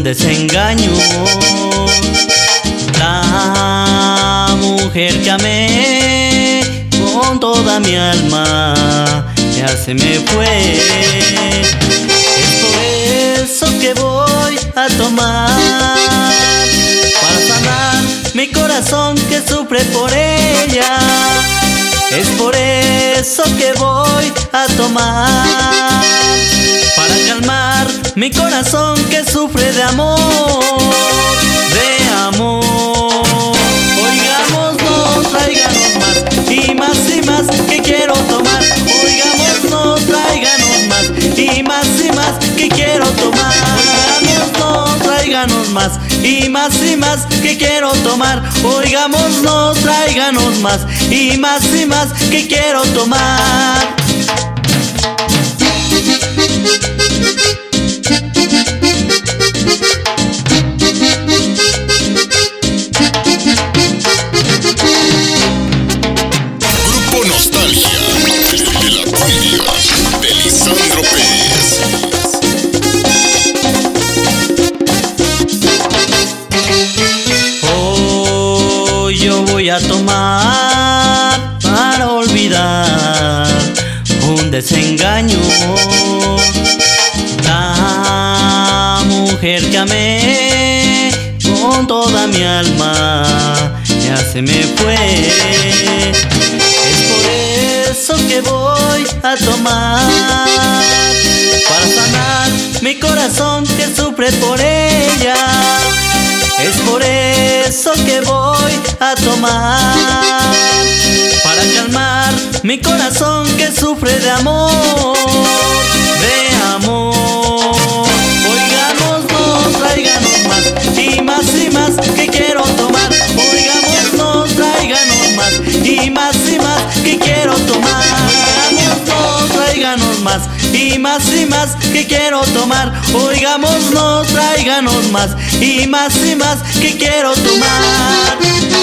desengaño. La mujer que amé con toda mi alma ya se me fue. Es por eso que voy a tomar para sanar mi corazón que sufre por ella. Es por eso que voy a tomar para calmar mi corazón que sufre de amor, de amor. Oigámonos, tráiganos más y más que quiero tomar. Oigámonos, tráiganos más y más que quiero tomar. Oigámonos, tráiganos más y más que quiero tomar. Oigámonos, tráiganos más y más que quiero tomar. Grupo Nostalgia de la cumbia de Lisandro Pérez. Hoy yo voy a tomar para olvidar un desengaño. La mujer que amé con toda mi alma ya se me fue. Es por eso que voy a tomar para sanar mi corazón que sufre por ella. Es por eso que voy a tomar para calmar mi corazón que sufre de amor, de amor. Oigámonos, tráiganos más y más que quiero tomar. Oigámonos, tráiganos más y más que quiero tomar. Oigámonos, tráiganos más y más que quiero tomar. Oigámonos, tráiganos más y más que quiero tomar.